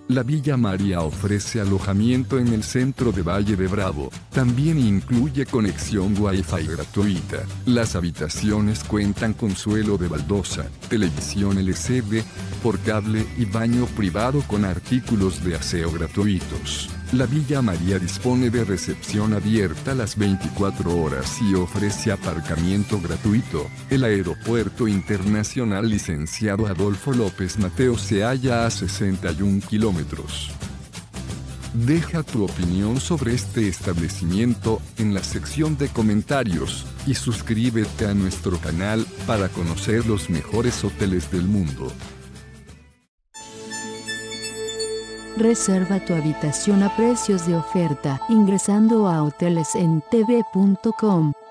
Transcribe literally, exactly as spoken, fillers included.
La Villa María ofrece alojamiento en el centro de Valle de Bravo. También incluye conexión Wi-Fi gratuita. Las habitaciones cuentan con suelo de baldosa, televisión L C D, por cable y baño privado con artículos de aseo gratuitos. La Villa María dispone de recepción abierta las veinticuatro horas y ofrece aparcamiento gratuito. El Aeropuerto Internacional Licenciado Adolfo López Mateos se halla a sesenta y un kilómetros. Deja tu opinión sobre este establecimiento en la sección de comentarios y suscríbete a nuestro canal para conocer los mejores hoteles del mundo. Reserva tu habitación a precios de oferta ingresando a hoteles en t v punto com.